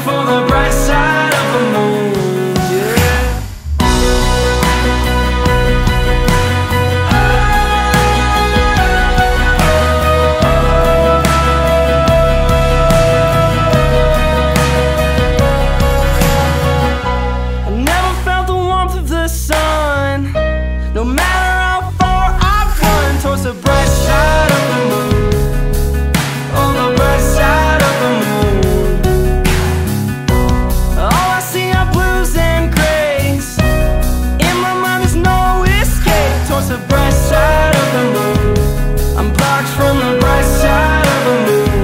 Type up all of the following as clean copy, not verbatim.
for the bright side of the moon. No matter how far I've run towards the bright side of the moon. Oh, the bright side of the moon. All I see are blues and grays. In my mind there's no escape towards the bright side of the moon. I'm blocked from the bright side of the moon.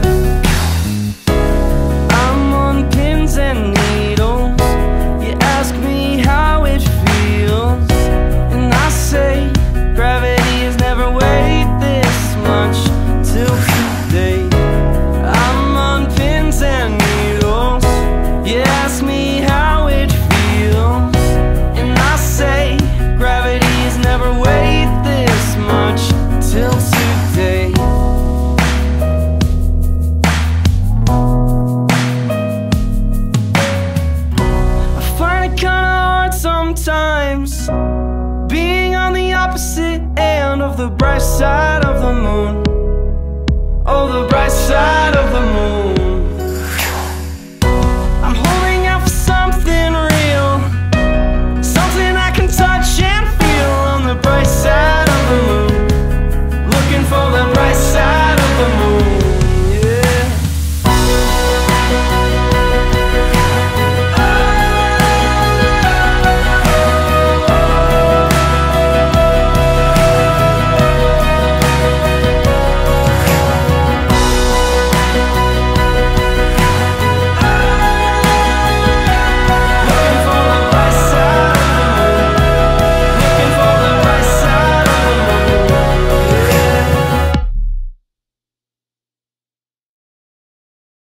I'm on pins and needles. You ask me how it feels, say gravity has never weighed this much till today. I'm on pins and needles. You ask me how it feels, and I say gravity has never weighed this much till today. I find it kinda hard sometimes being on the opposite end of the bright side of the moon. Oh, the bright side of the moon.